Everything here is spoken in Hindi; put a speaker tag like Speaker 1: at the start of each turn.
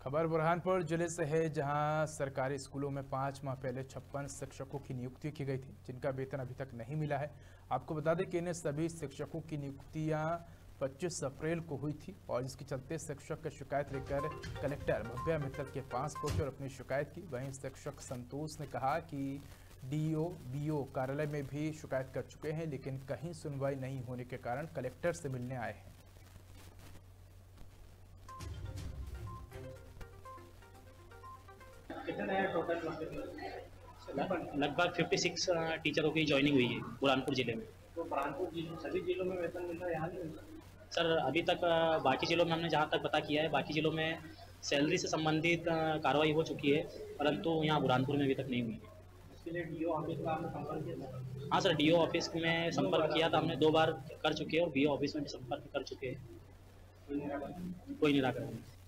Speaker 1: खबर बुरहानपुर जिले से है, जहां सरकारी स्कूलों में 5 माह पहले 56 शिक्षकों की नियुक्ति की गई थी, जिनका वेतन अभी तक नहीं मिला है। आपको बता दें कि इन सभी शिक्षकों की नियुक्तियां 25 अप्रैल को हुई थी और इसके चलते शिक्षक की शिकायत लेकर कलेक्टर भव्या मित्तल के पास पहुंचे और अपनी शिकायत की। वहीं शिक्षक संतोष ने कहा कि डीओ बीओ कार्यालय में भी शिकायत कर चुके हैं, लेकिन कहीं सुनवाई नहीं होने के कारण कलेक्टर से मिलने आए हैं।
Speaker 2: कितने हैं टोटल?
Speaker 3: लगभग 56 टीचरों की ज्वाइनिंग हुई है बुरहानपुर जिले में।
Speaker 2: तो बुरहानपुर जिले सभी जिलों में वेतन मिल रहा है, यहाँ नहीं मिल रहा?
Speaker 3: सर अभी तक बाकी जिलों में हमने जहाँ तक पता किया है, बाकी जिलों में सैलरी से संबंधित कार्रवाई हो चुकी है, परंतु यहाँ बुरहानपुर में अभी तक नहीं हुई है।
Speaker 2: इसके लिए डीओ ऑफिस का आपने संपर्क किया था?
Speaker 3: हाँ सर, डीओ ऑफिस में संपर्क किया था हमने, 2 बार कर चुके हैं और बीओ ऑफिस में भी संपर्क कर चुके हैं।
Speaker 2: कोई निराकरण?
Speaker 3: कोई निराकरण नहीं।